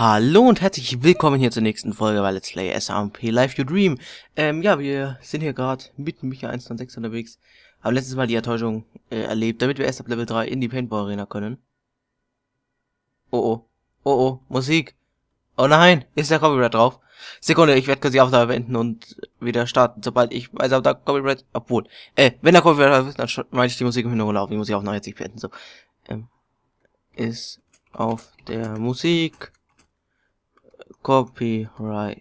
Hallo und herzlich willkommen hier zur nächsten Folge bei Let's Play SMP Live Your Dream. Ja, wir sind hier gerade mit Micha 196 unterwegs. Haben letztes Mal die Enttäuschung erlebt, damit wir erst ab Level 3 in die Paintball Arena können. Oh oh, oh oh, Musik. Oh nein, ist der Copyright drauf? Sekunde, ich werde kurz die Aufnahme beenden und wieder starten, sobald ich weiß, ob da Copyright, obwohl, wenn der Copyright drauf ist, dann meine ich die Musik im Hintergrund auf. Die muss ich auch noch jetzt nicht beenden, so. Ist auf der Musik Copyright.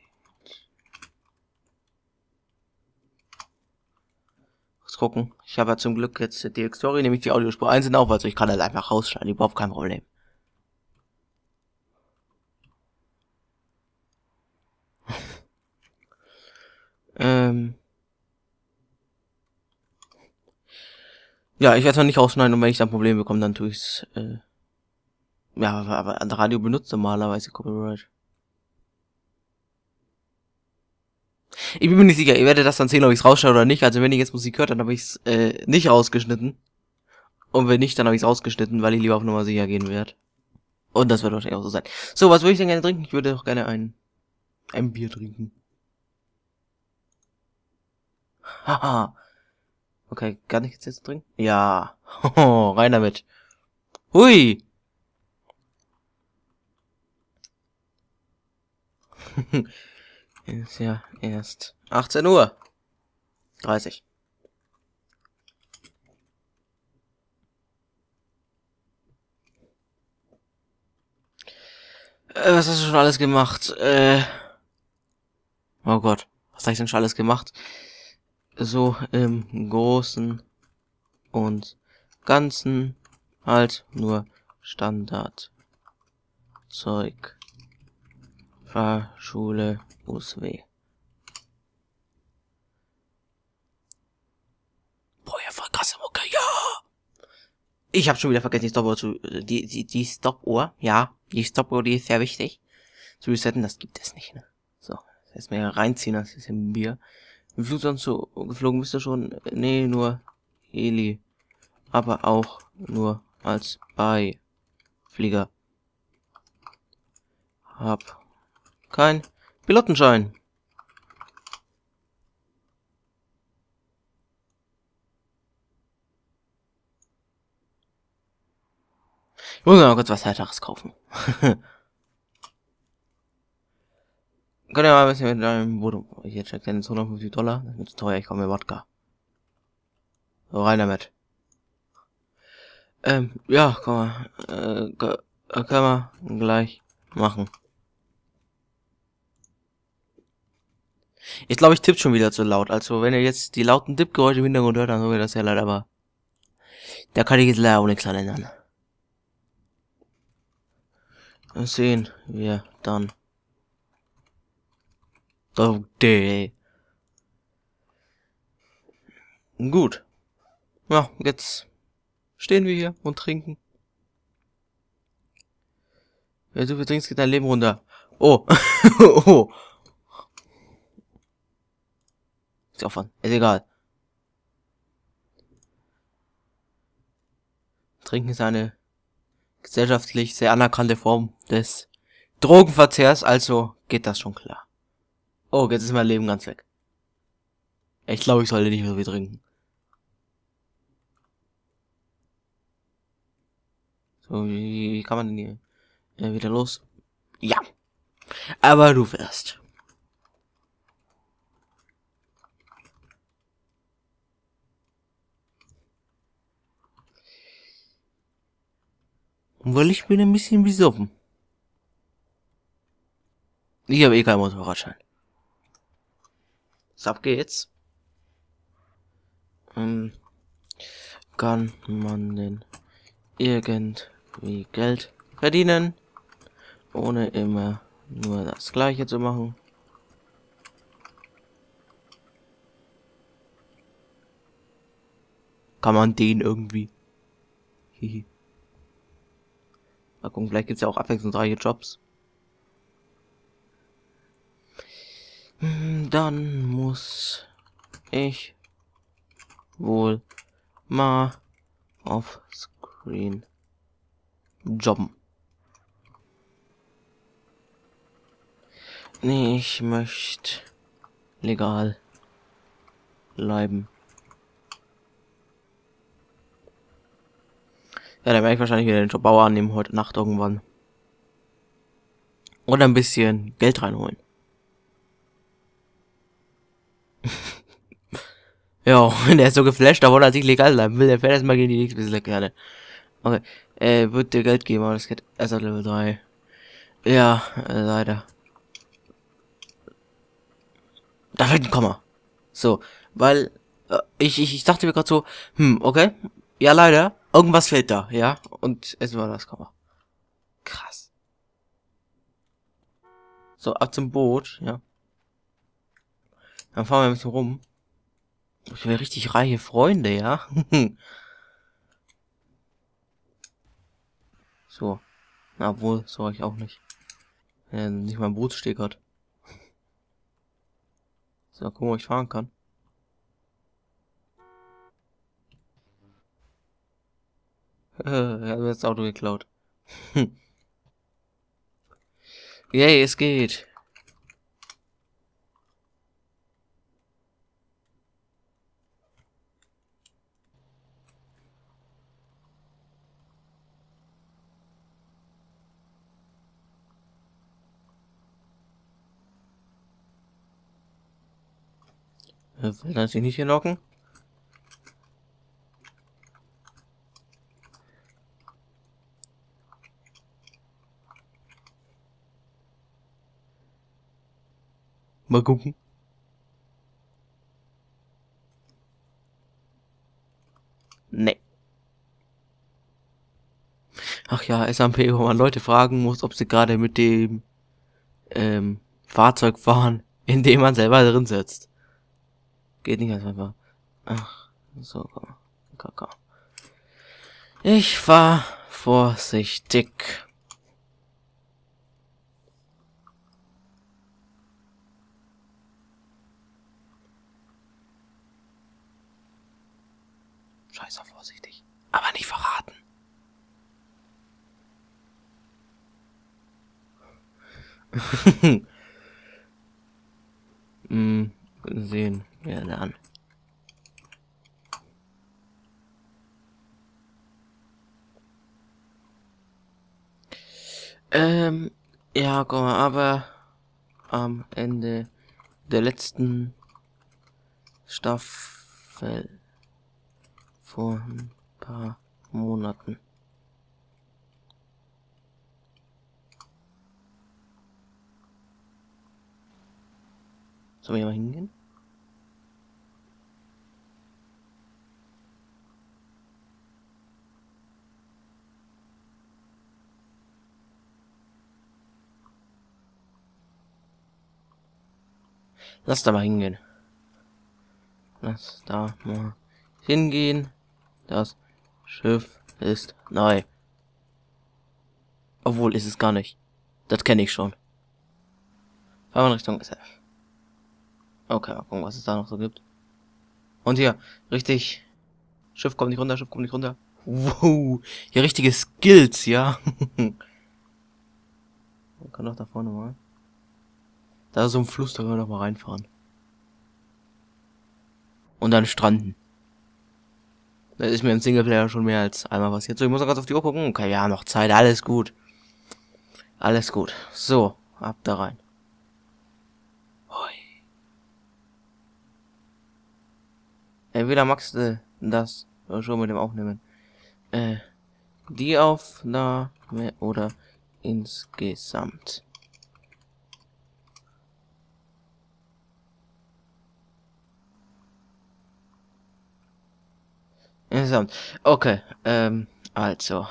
Muss gucken. Ich habe ja zum Glück jetzt die Story, nämlich die Audiospur einzeln auf, also ich kann das einfach rausschneiden, überhaupt kein Problem. Ja, ich werde es noch nicht rausschneiden und wenn ich dann Probleme bekomme, dann tue ich es, ja, aber an der Radio benutzt normalerweise Copyright. Ich bin mir nicht sicher, ihr werdet das dann sehen, ob ich es rausschneide oder nicht. Also wenn ihr jetzt Musik hört, dann habe ich es nicht rausgeschnitten. Und wenn nicht, dann habe ich es rausgeschnitten, weil ich lieber auf Nummer sicher gehen werde. Und das wird wahrscheinlich auch so sein. So, was würde ich denn gerne trinken? Ich würde doch gerne ein Bier trinken. Haha. Okay, kann ich jetzt trinken? Ja. Rein damit. Hui. Ist ja erst 18 Uhr. 30. Was hast du schon alles gemacht? Oh Gott. Was habe ich denn schon alles gemacht? So im Großen und Ganzen halt nur Standard Zeug. Fahrschule, USW. Boah, ja, voll krasse Mucke, ja! Ich habe schon wieder vergessen, die Stoppuhr die Stoppuhr, ja, die Stoppuhr, die ist sehr wichtig. Zu resetten, das gibt es nicht, ne? So, das heißt mir reinziehen, das ist ein Bier. Wie viel sonst so geflogen bist du schon? Nee, nur Heli. Aber auch nur als Beiflieger. Hab kein Pilotenschein. Ich muss mir mal kurz was Härteres kaufen. Kann ja mal ein bisschen mit deinem Bodo. Hier checkt den $250. Das ist zu teuer, ich komme mir Wodka. So, rein damit. Ja, komm mal. Können wir gleich machen. Ich glaube, ich tippe schon wieder zu laut. Also, wenn ihr jetzt die lauten Tippgeräusche im Hintergrund hört, dann so wir das ja leider, aber da kann ich jetzt leider auch nichts dran ändern. Das sehen wir dann. Okay. Gut. Ja, jetzt stehen wir hier und trinken. Wenn du viel trinkst, geht dein Leben runter. Oh. Oh. Ist auch ist egal. Trinken ist eine gesellschaftlich sehr anerkannte Form des Drogenverzehrs, also geht das schon klar. Oh, jetzt ist mein Leben ganz weg. Ich glaube, ich sollte nicht mehr so viel trinken. So, wie kann man denn hier wieder los? Ja. Aber du wirst. Weil ich bin ein bisschen besoffen. Ich habe eh keinen Motorradschein. So, ab geht's. Kann man denn irgendwie Geld verdienen, ohne immer nur das Gleiche zu machen? Kann man den irgendwie? Hihi. Mal gucken, vielleicht gibt's ja auch abwechslungsreiche Jobs. Dann muss ich wohl mal auf Screen jobben. Nee, ich möchte legal bleiben. Ja, dann werde ich wahrscheinlich wieder den Job Bauer annehmen heute Nacht irgendwann. Oder ein bisschen Geld reinholen. Ja, der ist so geflasht, da wollte er sich legal bleiben will. Der fährt erstmal gegen die nächste bisschen gerne. Okay. Wird dir Geld geben, aber das geht erst auf Level 3. Ja, leider. Da fehlt ein Komma. So, weil ich dachte mir gerade so, okay. Ja, leider. Irgendwas fehlt da, ja. Und es war das Komma. Krass. So, ab zum Boot, ja. Dann fahren wir ein bisschen rum. Ich will richtig reiche Freunde, ja. So. Na, obwohl, so ich auch nicht. Nicht mal ein Bootssteg hat. So, gucken, wo ich fahren kann. Er hat mir das Auto geklaut. Yay, es geht. Will er sich nicht hier locken? Mal gucken. Nee. Ach ja, SMP, wo man Leute fragen muss, ob sie gerade mit dem Fahrzeug fahren, in dem man selber drin sitzt. Geht nicht einfach. Ach, so, komm. Ich fahr vorsichtig. Scheiße, vorsichtig. Aber nicht verraten. Sehen wir dann. Ja, guck mal, aber am Ende der letzten Staffel vor ein paar Monaten. Sollen wir mal hingehen? Lass da mal hingehen. Lass da mal hingehen. Das Schiff ist neu. Obwohl, ist es gar nicht. Das kenne ich schon. Fahren wir in Richtung SF. Okay, mal gucken, was es da noch so gibt. Und hier, richtig. Schiff kommt nicht runter, Schiff kommt nicht runter. Wow, hier richtige Skills, ja. Man kann doch da vorne mal. Da ist so ein Fluss, da können wir noch mal reinfahren. Und dann stranden. Das ist mir im Singleplayer schon mehr als einmal passiert. So, ich muss noch ganz auf die Uhr gucken. Okay, wir haben noch Zeit, alles gut. Alles gut. So, ab da rein. Hoi. Entweder magst du das schon mit dem Aufnehmen. Die Aufnahme oder insgesamt. Insgesamt. Okay, also.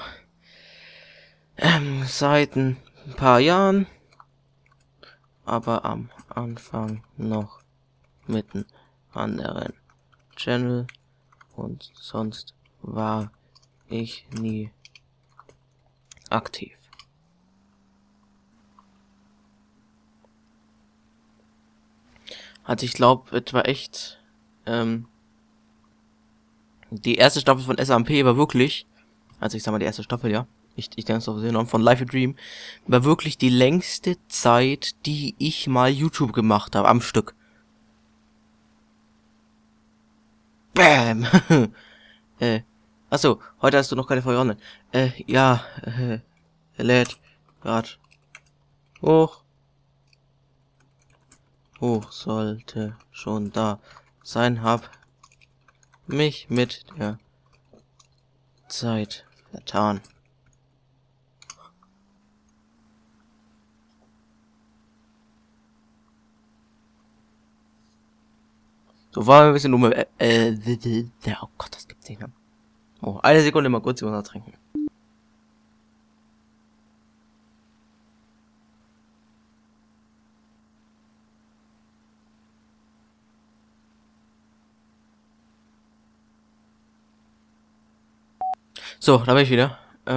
Seit ein paar Jahren, aber am Anfang noch mit einem anderen Channel und sonst war ich nie aktiv. Also ich glaube, es war echt, die erste Staffel von SMP war wirklich, also ich sag mal die erste Staffel, ja, ich denke es auf den Namen von Life a Dream, war wirklich die längste Zeit, die ich mal YouTube gemacht habe, am Stück. Bam! Achso, heute hast du noch keine Folge online. Ja, lädt grad hoch. Sollte schon da sein, hab mich mit der Zeit vertan. So, war ein bisschen oh Gott, das gibt's nicht mehr. Oh, eine Sekunde mal kurz Wasser trinken. So, da bin ich wieder.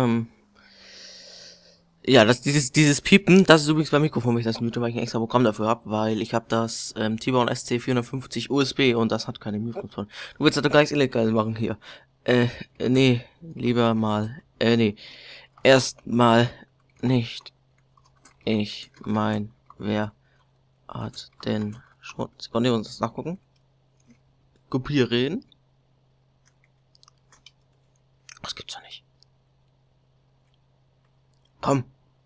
Ja, dieses Piepen, das ist übrigens beim Mikrofon, wenn ich das mute, weil ich ein extra Programm dafür habe, weil ich habe das T-Bone SC450 USB und das hat keine Mikrofon. Du willst das doch gleich illegal machen hier. Nee, lieber mal, nee. Erstmal nicht. Ich mein, wer hat denn schon... Sekunde, wir uns das nachgucken. Kopieren. Das gibt's doch nicht. Komm.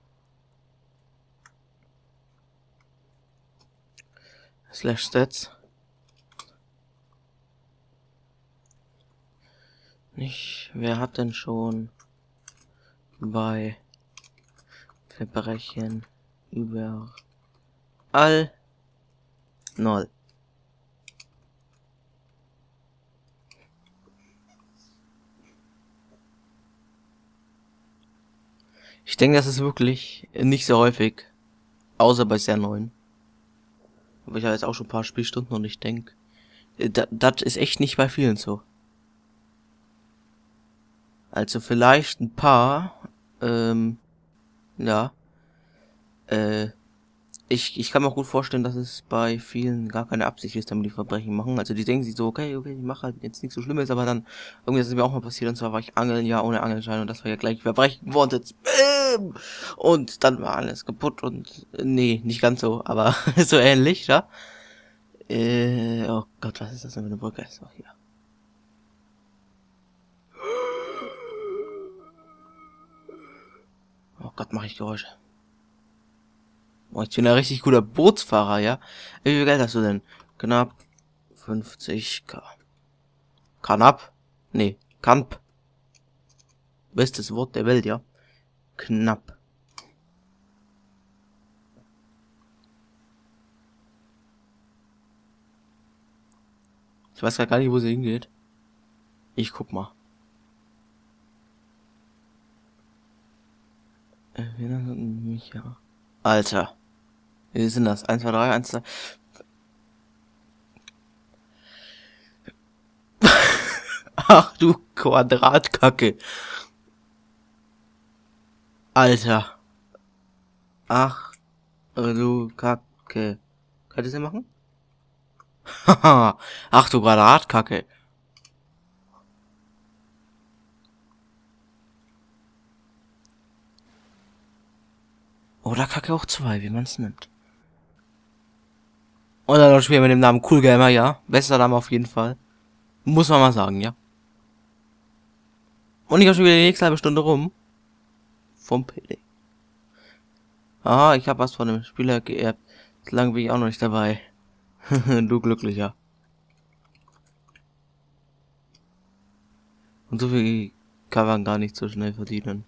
/stats. Nicht. Wer hat denn schon bei Verbrechen überall 0? Ich denke, das ist wirklich nicht so häufig, außer bei sehr neuen. Aber ich habe jetzt auch schon ein paar Spielstunden und ich denke, das ist echt nicht bei vielen so. Also vielleicht ein paar, ja, ich kann mir auch gut vorstellen, dass es bei vielen gar keine Absicht ist, damit die Verbrechen machen. Also die denken sich so, okay, ich mache halt jetzt nichts so Schlimmes, aber dann, irgendwie ist es mir auch mal passiert, und zwar war ich angeln, ja, ohne Angelschein, und das war ja gleich Verbrechen geworden. Und dann war alles kaputt und, nee, nicht ganz so, aber so ähnlich, ja. Oh Gott, was ist das denn für eine Brücke? So, hier. Oh Gott, mache ich Geräusche. Oh, ich bin ein richtig guter Bootsfahrer, ja? Wie viel Geld hast du denn? Knapp 50k. Knapp? Nee, Kamp. Bestes Wort der Welt, ja? Knapp. Ich weiß gar nicht, wo sie hingeht. Ich guck mal. Ja. Alter. Wie sind das? 1, 2, 3, 1, 2. Ach du Quadratkacke. Alter. Ach du Kacke. Kann ich das machen? Haha. Ach du Quadratkacke. Oder Kacke auch 2, wie man es nimmt. Und dann noch spielen wir mit dem Namen Cool Gamer, ja. Bester Name auf jeden Fall. Muss man mal sagen, ja. Und ich habe schon wieder die nächste halbe Stunde rum. Vom PD. Ah, ich habe was von dem Spieler geerbt. So lange bin ich auch noch nicht dabei. Du Glücklicher. Und so viel kann man gar nicht so schnell verdienen.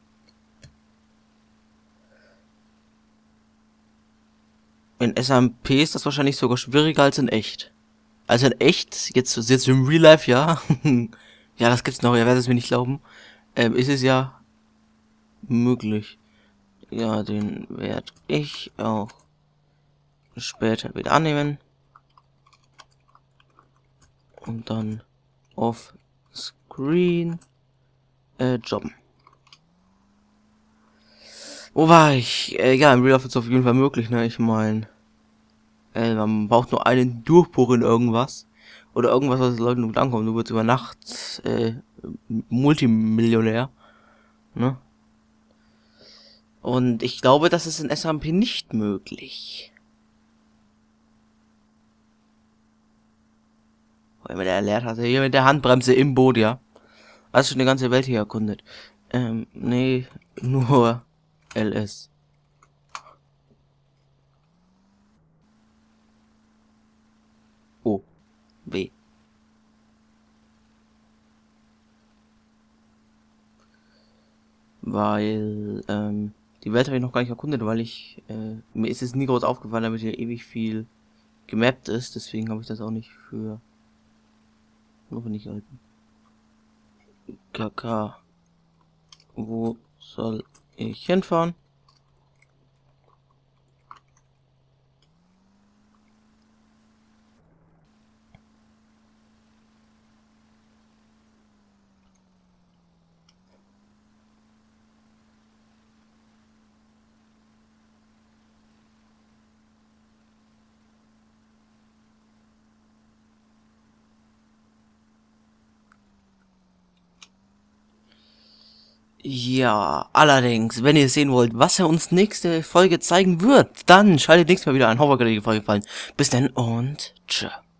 In SMP ist das wahrscheinlich sogar schwieriger als in echt. Also in echt, jetzt im Real Life, ja. Ja, das gibt's noch, ihr werdet es mir nicht glauben. Ist es ja möglich. Ja, den werde ich auch später wieder annehmen. Und dann auf Screen jobben. Wo war ich? Ja, im Real Life ist es auf jeden Fall möglich, ne? Ich meine, man braucht nur einen Durchbruch in irgendwas. Oder irgendwas, was den Leuten gut ankommt. Du wirst über Nacht Multimillionär. Ne? Und ich glaube, das ist in SMP nicht möglich. Weil man der erklärt hatte, hier mit der Handbremse im Boot, ja. Hast schon die ganze Welt hier erkundet. Nee, nur LS. O. W. Weil, die Welt habe ich noch gar nicht erkundet, weil mir ist es nie groß aufgefallen, damit hier ewig viel gemappt ist, deswegen habe ich das auch nicht für notwendig gehalten. KK. Wo soll ich hinfahren? Ja, allerdings, wenn ihr sehen wollt, was er uns nächste Folge zeigen wird, dann schaltet nächstes Mal wieder ein. Hoffe, euch hat die Folge gefallen. Bis dann und tschö.